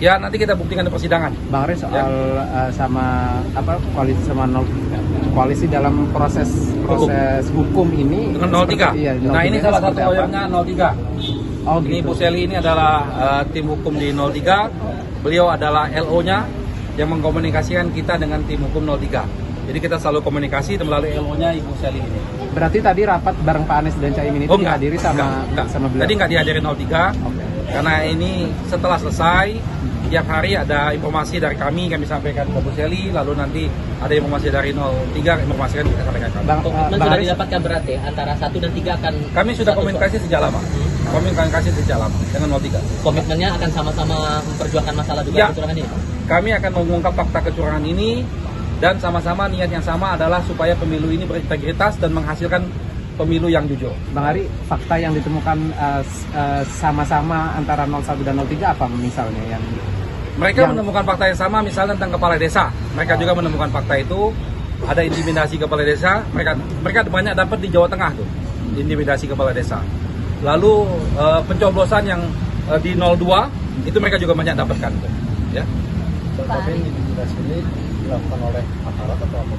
Ya nanti kita buktikan di persidangan. Bang Aris soal sama apa koalisi dalam proses hukum ini dengan 03. Iya, Nah ini salah satu lawyernya 03. Oh, ini gitu. Bu Seli ini adalah tim hukum di 03. Beliau adalah LO-nya yang mengkomunikasikan kita dengan tim hukum 03. Jadi kita selalu komunikasi melalui LO-nya Ibu Seli ini. Berarti tadi rapat bareng Pak Anies dan Caimin itu dihadiri sama beliau? Tadi nggak dihadiri 03. Okay. Karena ini setelah selesai, tiap hari ada informasi dari kami sampaikan ke Bu Seli, lalu nanti ada informasi dari 03, informasikan kita sampaikan ke kami. Komitmen sudah didapatkan berarti antara 1 dan 3 akan... Kami sudah komunikasi sejak lama. Komunikasi sejak lama dengan 03. Komitmennya akan sama-sama memperjuangkan masalah dugaan kecurangan ini? Kami akan mengungkap fakta kecurangan ini dan sama-sama niat yang sama adalah supaya pemilu ini berintegritas dan menghasilkan pemilu yang jujur. Bang Ari, fakta yang ditemukan sama-sama antara 01 dan 03 apa misalnya yang... Mereka menemukan fakta yang sama misalnya tentang kepala desa. Mereka juga menemukan fakta itu, ada intimidasi kepala desa. Mereka banyak dapat di Jawa Tengah tuh, intimidasi kepala desa. Lalu pencoblosan yang di 02 itu mereka juga banyak dapatkan tuh, ya. Tapi intimidasi ini dilakukan oleh aparat atau apa?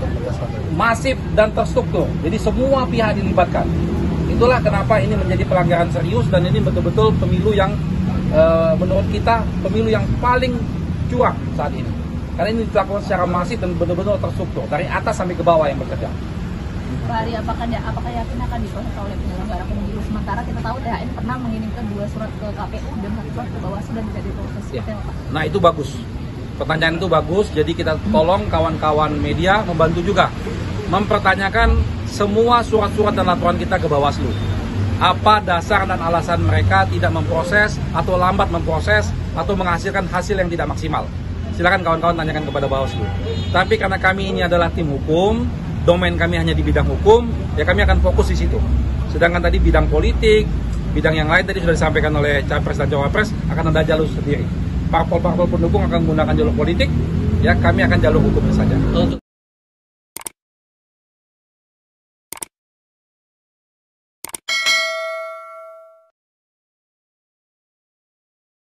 Masif dan terstruktur, jadi semua pihak dilibatkan. Itulah kenapa ini menjadi pelanggaran serius dan ini betul-betul pemilu yang menurut kita pemilu yang paling curang saat ini. Karena ini dilakukan secara masif dan betul-betul terstruktur dari atas sampai ke bawah yang bekerja. Pak Ari, apakah yakin akan diproses oleh penyelenggara pemilu? Sementara kita tahu THN pernah mengirimkan 2 surat ke KPU dan 1 surat ke Bawaslu dan tidak diproses. Ya. Nah itu bagus. Pertanyaan itu bagus, jadi kita tolong kawan-kawan media membantu juga mempertanyakan semua surat-surat dan laporan kita ke Bawaslu. Apa dasar dan alasan mereka tidak memproses atau lambat memproses atau menghasilkan hasil yang tidak maksimal. Silakan kawan-kawan tanyakan kepada Bawaslu. Tapi karena kami ini adalah tim hukum, domain kami hanya di bidang hukum, ya kami akan fokus di situ. Sedangkan tadi bidang politik, bidang yang lain tadi sudah disampaikan oleh Capres dan Cawapres, akan ada jalur sendiri. Parpol-parpol pendukung akan menggunakan jalur politik, ya kami akan jalur hukumnya saja.